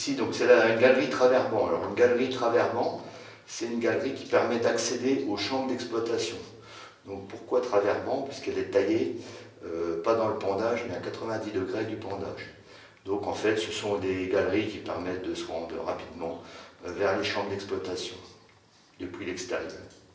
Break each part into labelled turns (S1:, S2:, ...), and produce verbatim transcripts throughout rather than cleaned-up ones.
S1: Ici, donc c'est la une galerie travers-banc. Alors une galerie travers-banc, c'est une galerie qui permet d'accéder aux chambres d'exploitation. Donc pourquoi travers-banc? Puisqu'elle est taillée, euh, pas dans le pendage, mais à quatre-vingt-dix degrés du pendage. Donc en fait, ce sont des galeries qui permettent de se rendre rapidement euh, vers les chambres d'exploitation, depuis l'extérieur.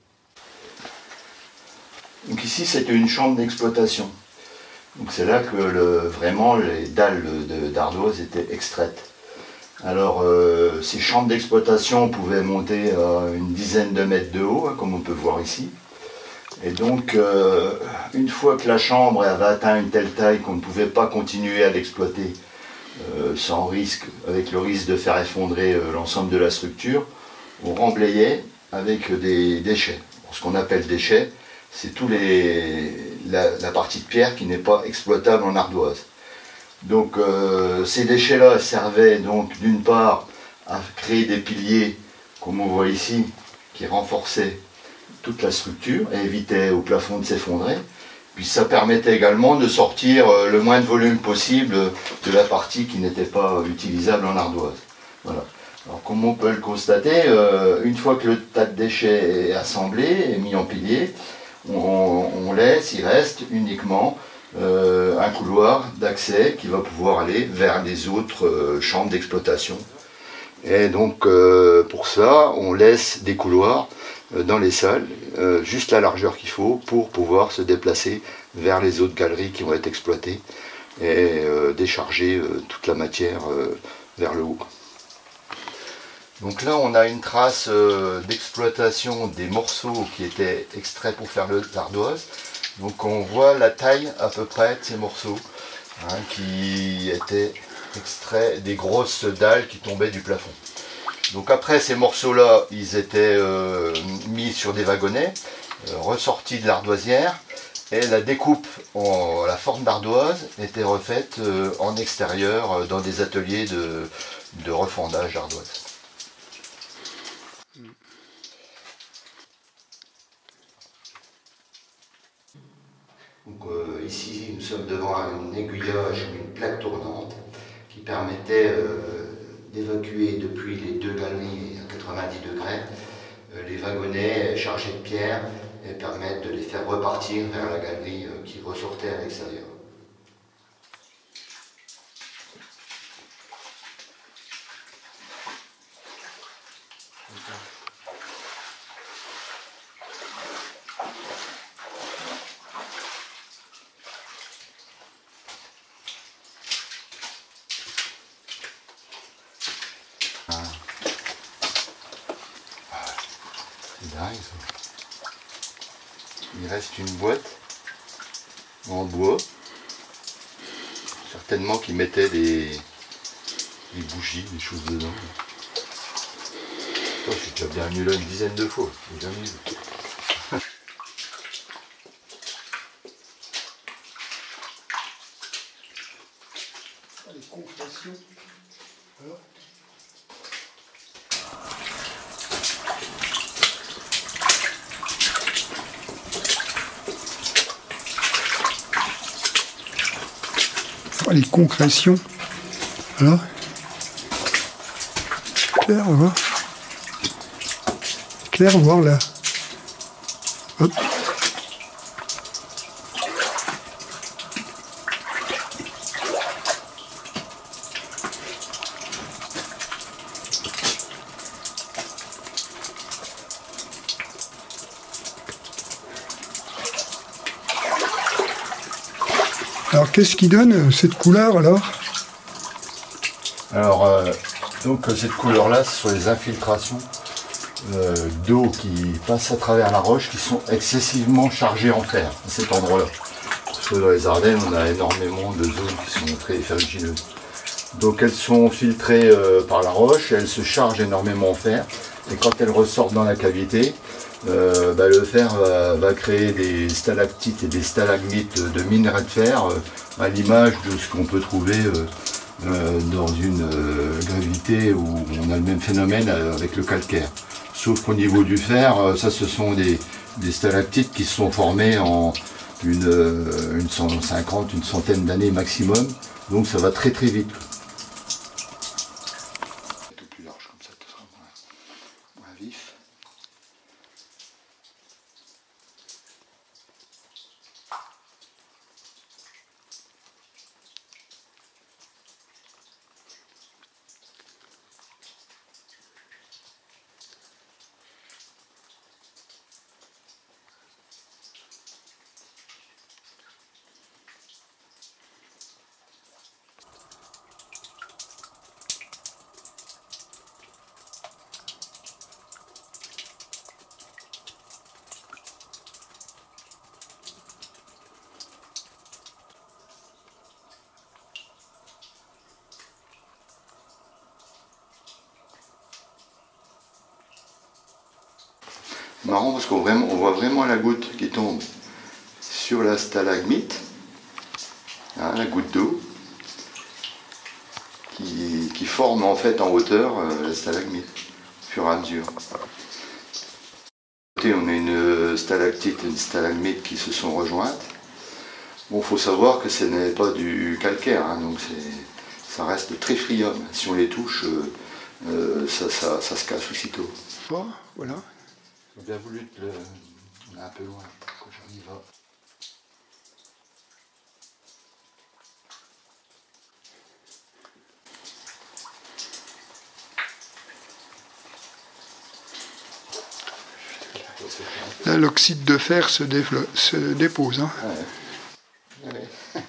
S1: Donc ici, c'était une chambre d'exploitation. Donc c'est là que le, vraiment les dalles d'ardoise étaient extraites. Alors euh, ces chambres d'exploitation pouvaient monter à une dizaine de mètres de haut, hein, comme on peut voir ici. Et donc euh, une fois que la chambre avait atteint une telle taille qu'on ne pouvait pas continuer à l'exploiter euh, sans risque, avec le risque de faire effondrer euh, l'ensemble de la structure, on remblayait avec des déchets. Ce qu'on appelle déchets, c'est tous les la, la partie de pierre qui n'est pas exploitable en ardoise. Donc euh, ces déchets-là servaient donc d'une part à créer des piliers, comme on voit ici, qui renforçaient toute la structure et évitaient au plafond de s'effondrer. Puis ça permettait également de sortir le moins de volume possible de la partie qui n'était pas utilisable en ardoise. Voilà. Alors comme on peut le constater, euh, une fois que le tas de déchets est assemblé et mis en pilier, on, on laisse, il reste uniquement Euh, un couloir d'accès qui va pouvoir aller vers les autres euh, chambres d'exploitation. Et donc euh, pour ça, on laisse des couloirs euh, dans les salles, euh, juste la largeur qu'il faut pour pouvoir se déplacer vers les autres galeries qui vont être exploitées et euh, décharger euh, toute la matière euh, vers le haut. Donc là on a une trace euh, d'exploitation des morceaux qui étaient extraits pour faire l'ardoise. Donc on voit la taille à peu près de ces morceaux, hein, qui étaient extraits des grosses dalles qui tombaient du plafond. Donc après ces morceaux-là, ils étaient euh, mis sur des wagonnets, euh, ressortis de l'ardoisière, et la découpe en la forme d'ardoise était refaite euh, en extérieur euh, dans des ateliers de, de refendage d'ardoise. Donc, euh, ici, nous sommes devant un aiguillage ou une plaque tournante qui permettait euh, d'évacuer depuis les deux galeries à quatre-vingt-dix degrés euh, les wagonnets chargés de pierre et permettre de les faire repartir vers la galerie euh, qui ressortait à l'extérieur. C'est dingue ça. Il reste une boîte en bois, certainement qu'ils mettaient des, des bougies, des choses dedans. Oh, je suis déjà bien venu là une dizaine de fois, j'ai jamais vu.
S2: Les compressions. Alors. Les concrétions. Alors. Claire, voir. Claire, voir là. Hop. Alors qu'est-ce qui donne cette couleur alors?
S1: Alors euh, donc cette couleur là, ce sont les infiltrations euh, d'eau qui passent à travers la roche, qui sont excessivement chargées en fer à cet endroit là. Parce que dans les Ardennes on a énormément de zones qui sont très ferrugineuses. Donc elles sont filtrées euh, par la roche, elles se chargent énormément en fer, et quand elles ressortent dans la cavité, Euh, bah, le fer va, va créer des stalactites et des stalagmites de minerai de fer, euh, à l'image de ce qu'on peut trouver euh, euh, dans une euh, gravité où on a le même phénomène avec le calcaire. Sauf qu'au niveau du fer, euh, ça ce sont des, des stalactites qui se sont formées en une, euh, une cent cinquante, une centaine d'années maximum, donc ça va très très vite. marrant parce qu'on on voit vraiment la goutte qui tombe sur la stalagmite, hein, la goutte d'eau, qui, qui forme en fait en hauteur euh, la stalagmite, au fur et à mesure. On a une stalactite et une stalagmite qui se sont rejointes. Bon, il faut savoir que ce n'est pas du calcaire, hein, donc ça reste très friable. Si on les touche, euh, euh, ça, ça, ça se casse aussitôt.
S2: Oh, voilà.
S1: J'ai bien voulu te le... On est un peu loin, quand j'en y va.
S2: Là, l'oxyde de fer se, se dépose. Hein.
S1: Ouais. Ouais.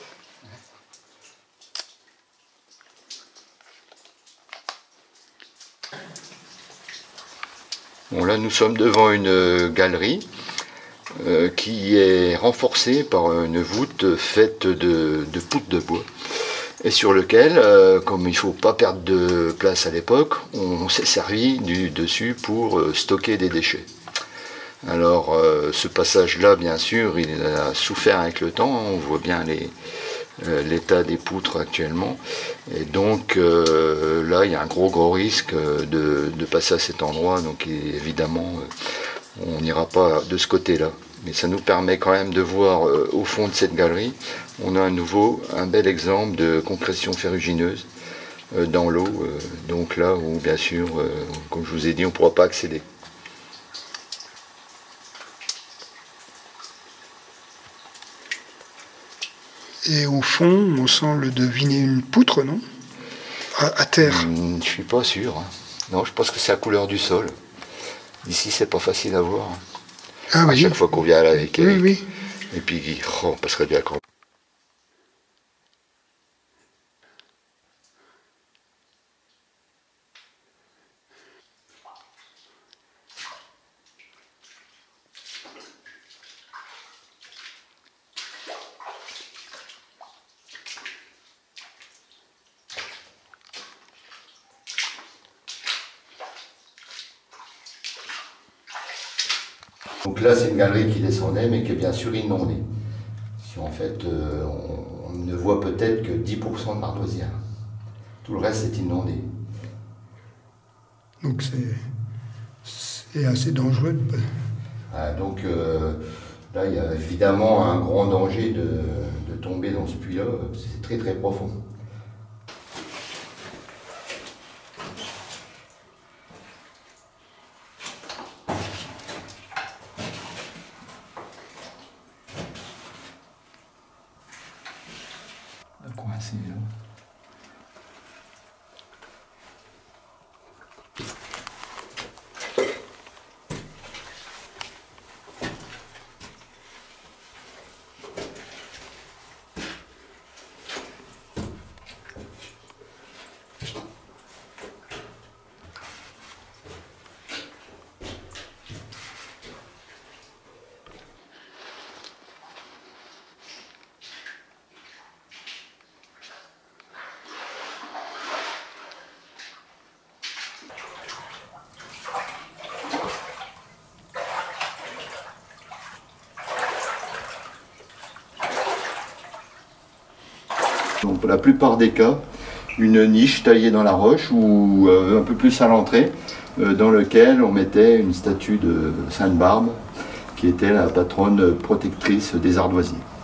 S1: Bon, là, nous sommes devant une galerie euh, qui est renforcée par une voûte faite de, de poutres de bois. Et sur lequel, euh, comme il ne faut pas perdre de place à l'époque, on s'est servi du dessus pour euh, stocker des déchets. Alors euh, ce passage-là, bien sûr, il a souffert avec le temps, on voit bien les, euh, l'état des poutres actuellement. Et donc euh, là, il y a un gros gros risque de, de passer à cet endroit, donc évidemment, euh, on n'ira pas de ce côté-là. Mais ça nous permet quand même de voir euh, au fond de cette galerie, on a à nouveau un bel exemple de concrétion ferrugineuse euh, dans l'eau, euh, donc là où bien sûr, euh, comme je vous ai dit, on ne pourra pas accéder.
S2: Et au fond, on semble deviner une poutre, non? à, à terre.
S1: Hum, je suis pas sûr. Hein. Non, je pense que c'est la couleur du sol. Ici, c'est pas facile à voir.
S2: Ah,
S1: à
S2: oui.
S1: chaque fois qu'on vient là avec
S2: Oui, oui.
S1: Et puis, oh, on passerait bien quand. Donc là, c'est une galerie qui descendait, mais qui est bien sûr inondée. Si en fait, euh, on, on ne voit peut-être que dix pour cent de l'ardoisière. Tout le reste est inondé.
S2: Donc c'est assez dangereux. De...
S1: Ah, donc euh, là, il y a évidemment un grand danger de, de tomber dans ce puits-là. C'est très très profond. Coincé là. Donc pour la plupart des cas, une niche taillée dans la roche ou euh, un peu plus à l'entrée, euh, dans lequel on mettait une statue de Sainte Barbe, qui était la patronne protectrice des ardoisiers.